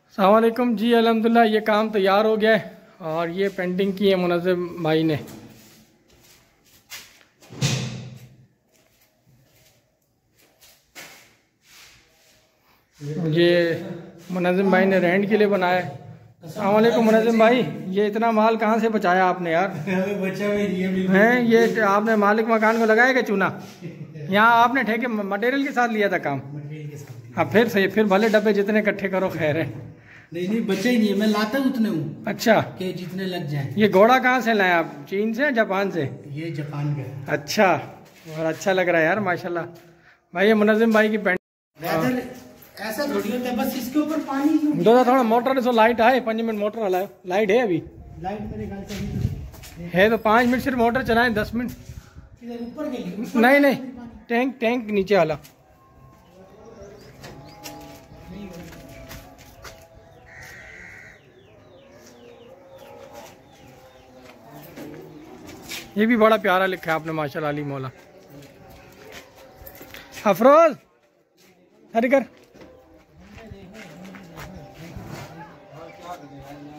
अस्सलाम वालेकुम जी। अल्हम्दुलिल्लाह ये काम तैयार हो गया है और ये पेंटिंग की है मुनज़्ज़म भाई ने। ये मुनज़्ज़म भाई ने रेंट के लिए बनाया है। अस्सलाम वालेकुम मुनज़्ज़म भाई, ये इतना माल कहाँ से बचाया आपने यार? हैं ये आपने मालिक मकान को लगाया क्या चूना? यहाँ आपने ठेके मटेरियल के साथ लिया था काम? हाँ फिर सही, फिर भले डब्बे जितने इकट्ठे करो खैर है। नहीं बचे ही नहीं है, मैं लाता उतने हूँ। अच्छा, कि जितने लग जाए। ये घोड़ा कहाँ से लाए आप? चीन से, जापान से? ये जापान का। अच्छा, और अच्छा लग रहा है यार माशाल्लाह भाई। ये मुनज़्ज़म भाई की पेंट ऐसा थोड़ी होता है, बस इसके ऊपर पानी दो थोड़ा मोटर से लाइट आए 5 मिनट मोटर हलाओ। लाइट है अभी? लाइट मेरे ख्याल से है तो 5 मिनट सिर्फ मोटर चलाएं, 10 मिनट ऊपर के लिए। नहीं टैंक नीचे वाला। ये भी बड़ा प्यारा लिखा है आपने माशाल्लाह अली मौला। अफरोज हरी कर।